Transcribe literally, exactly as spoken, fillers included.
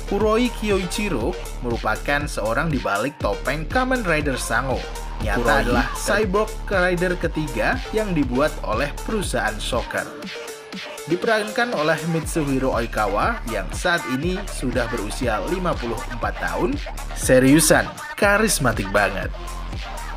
Kuroi Kyoichiro merupakan seorang di balik topeng Kamen Rider Sango. Nyata Kuroi adalah cyborg rider ketiga yang dibuat oleh perusahaan Shocker. Diperankan oleh Mitsuhiro Oikawa yang saat ini sudah berusia lima puluh empat tahun. Seriusan, karismatik banget.